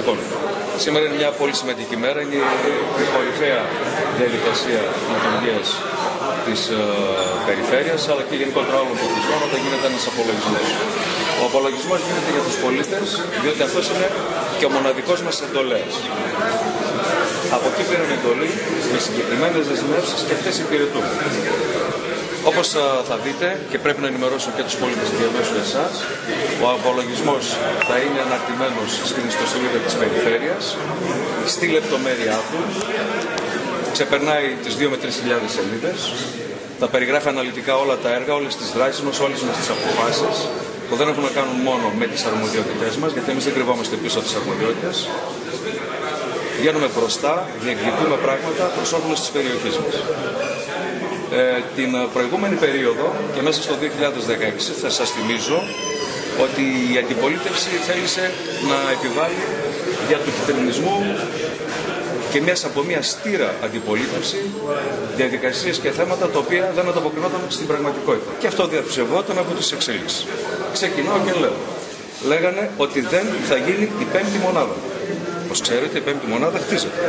πολιτικών. Σήμερα είναι μια πολύ σημαντική μέρα, είναι η κορυφαία διαδικασία λειτουργίας της περιφέρειας, αλλά και γενικότερα όλων των πολιτικών, όταν γίνεται ένας απολογισμός. Ο απολογισμός γίνεται για τους πολίτες, διότι αυτός είναι και ο μοναδικός μας εντολέας. Από εκεί πήραμε εντολή με συγκεκριμένες δεσμεύσεις και αυτές υπηρετούμε. Όπως θα δείτε, και πρέπει να ενημερώσω και τους πολίτες διαμέσου εσάς, ο απολογισμός θα είναι αναρτημένος στην ιστοσελίδα της Περιφέρειας, στη λεπτομέρειά του, ξεπερνάει τις 2 με 3.000 σελίδες, θα περιγράφει αναλυτικά όλα τα έργα, όλες τις δράσεις μας, όλες μας τις αποφάσεις, που δεν έχουν να κάνουν μόνο με τις αρμοδιότητές μας, γιατί εμείς δεν κρυβόμαστε πίσω από τις αρμοδιότητες. Βγαίνουμε μπροστά, διεκδικούμε πράγματα προς όφελος της περιοχής μας. Την προηγούμενη περίοδο και μέσα στο 2016 θα σας θυμίζω ότι η αντιπολίτευση θέλησε να επιβάλλει δια του κυτρινισμού και μέσα από μια στήρα αντιπολίτευση διαδικασίες και θέματα τα οποία δεν ανταποκρινόταν στην πραγματικότητα. Και αυτό διαψευδόταν από τις εξελίξεις. Ξεκινάω και λέω. Λέγανε ότι δεν θα γίνει η πέμπτη μονάδα. Όπως ξέρετε, η πέμπτη μονάδα χτίζεται.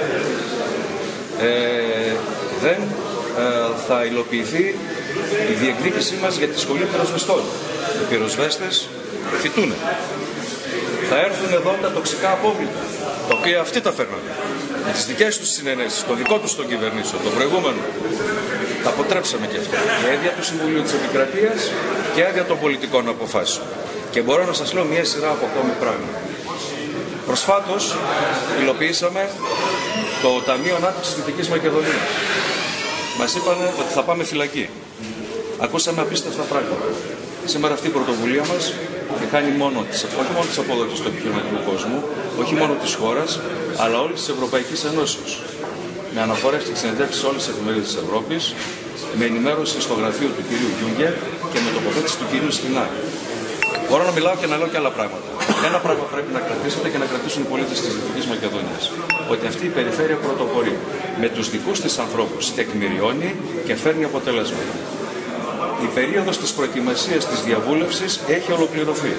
Δεν θα υλοποιηθεί η διεκδίκησή μας για τη σχολή πυροσβεστών. Οι πυροσβέστες φοιτούνε. Θα έρθουν εδώ τα τοξικά απόβλητα, τα οποία αυτοί τα φέρνανε. Με τις δικές τους συνενέσεις, το δικό τους των κυβερνήσεων, το προηγούμενο. Τα αποτρέψαμε και αυτό. Και έδεια του Συμβουλίου της Επικρατείας και έδεια των πολιτικών αποφάσεων. Και μπορώ να σας λέω μια σειρά από ακόμη πράγματα. Προσφάτως υλοποιήσαμε το Ταμείο Ανάπτυξης Δυτικής Μακεδονίας. Μας είπαν ότι θα πάμε φυλακή. Ακούσαμε απίστευτα πράγματα. Σήμερα αυτή η πρωτοβουλία μας χάνει όχι μόνο τις αποδόσεις του επιχειρηματικού κόσμου, όχι μόνο της χώρας, αλλά όλης της Ευρωπαϊκής Ενώσεως. Με αναφορές και συνεντεύξεις σε όλες τις εφημερίδες της Ευρώπης, με ενημέρωση στο γραφείο του κ. Γιούγκερ και με τοποθέτηση του κ. Σχοινάκη. Μπορώ να μιλάω και να λέω και άλλα πράγματα. Ένα πράγμα πρέπει να κρατήσετε και να κρατήσουν οι πολίτες της Δυτικής Μακεδονίας. Ότι αυτή η περιφέρεια πρωτοπορεί. Με τους δικούς της ανθρώπους τεκμηριώνει και φέρνει αποτελέσματα. Η περίοδος της προετοιμασίας της διαβούλευσης έχει ολοκληρωθεί.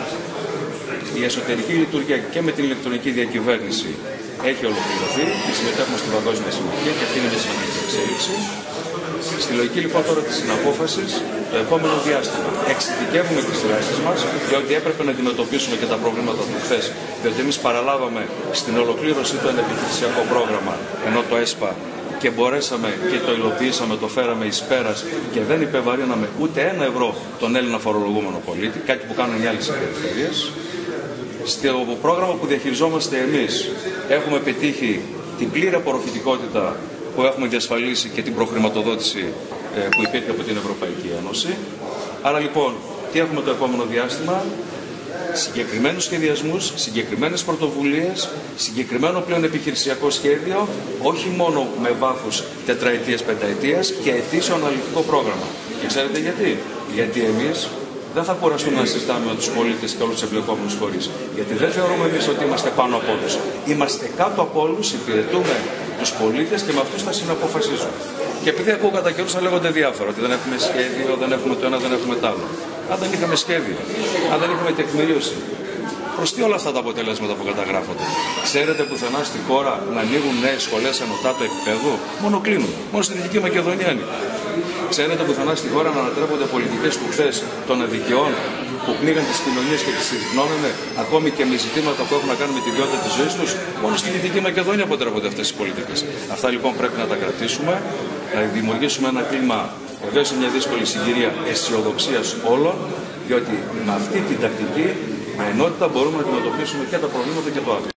Η εσωτερική λειτουργία και με την ηλεκτρονική διακυβέρνηση έχει ολοκληρωθεί. Συμμετέχουμε στην Παγκόσμια Συμμαχία και αυτή είναι μια σημαντική εξέλιξη. Στη λογική λοιπόν τώρα της συναπόφασης, το επόμενο διάστημα εξειδικεύουμε τις δράσεις μας, διότι έπρεπε να αντιμετωπίσουμε και τα προβλήματα του χθες, διότι εμείς παραλάβαμε στην ολοκλήρωση του ένα επιχειρησιακό πρόγραμμα, ενώ το ΕΣΠΑ, και μπορέσαμε και το υλοποιήσαμε, το φέραμε εις πέρας και δεν υπεβαρύναμε ούτε €1 τον Έλληνα φορολογούμενο πολίτη, κάτι που κάνουν οι άλλες περιφέρειες. Στο πρόγραμμα που διαχειριζόμαστε εμείς έχουμε πετύχει την πλήρη απορροφητικότητα που έχουμε διασφαλίσει και την προχρηματοδότηση που υπήρχε από την Ευρωπαϊκή Ένωση. Άρα λοιπόν, τι έχουμε το επόμενο διάστημα? Συγκεκριμένους σχεδιασμούς, συγκεκριμένες πρωτοβουλίες, συγκεκριμένο πλέον επιχειρησιακό σχέδιο, όχι μόνο με βάθος τετραετίας, πενταετίας και ετήσιο αναλυτικό πρόγραμμα. Και ξέρετε γιατί? Γιατί εμείς δεν θα κουραστούμε να συζητάμε με τους πολίτες και όλους τους εμπλεκόμενους φορείς. Γιατί δεν θεωρούμε εμείς ότι είμαστε πάνω από όλους. Είμαστε κάτω από όλους, υπηρετούμε τους πολίτες και με αυτούς θα συναποφασίζουν. Και επειδή ακούω κατά καιρούς να λέγονται διάφορα, ότι δεν έχουμε σχέδιο, δεν έχουμε το ένα, δεν έχουμε το άλλο. Αν δεν είχαμε σχέδιο, αν δεν είχαμε τεκμηρίωση, προς τι όλα αυτά τα αποτελέσματα που καταγράφονται? Ξέρετε πουθενά στη χώρα να ανοίγουν νέες σχολές ενωτάτου επίπεδου? Μόνο κλείνουν. Μόνο στη Δυτική Μακεδονία ανοίγουν. Ξέρετε πουθενά στη χώρα να ανατρέπονται πολιτικές του χθες των αδικαιών που πνίγαν τις κοινωνίες και τις συρρυκνώνανε, ακόμη και με ζητήματα που έχουν να κάνουν με τη ποιότητα της ζωής τους? Μόνο στη Δυτική Μακεδονία αποτρέπονται αυτές οι πολιτικές. Αυτά λοιπόν πρέπει να τα κρατήσουμε, να δημιουργήσουμε ένα κλίμα, βεβαίως σε μια δύσκολη συγκυρία, αισιοδοξίας όλων, διότι με αυτή την τακτική, με ενότητα μπορούμε να αντιμετωπίσουμε και τα προβλήματα και το αύριο.